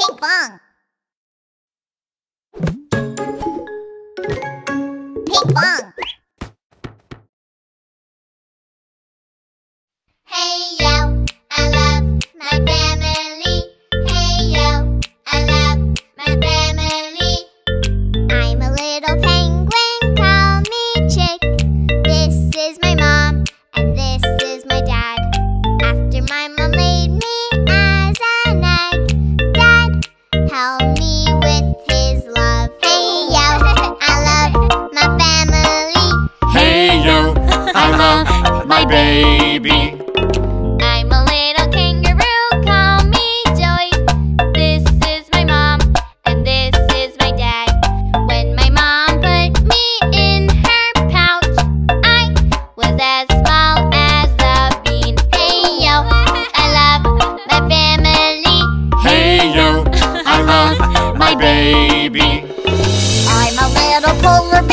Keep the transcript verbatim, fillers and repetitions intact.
Ping pong. Ping pong. Hey yo, I love my family. Hey yo, I love my family. I'm a little penguin, call me Chick. This is my mom, and this is my dad. After my mom laid me as an egg, Dad held me with his love. Hey yo, I love my family. Hey yo, I love my baby. I'm a little kangaroo, call me Joy. This is my mom, and this is my dad. When my mom put me in her pouch, I was as small as a bean. Hey yo, I love my family. Hey yo, I love my baby. I'm a little polar bear.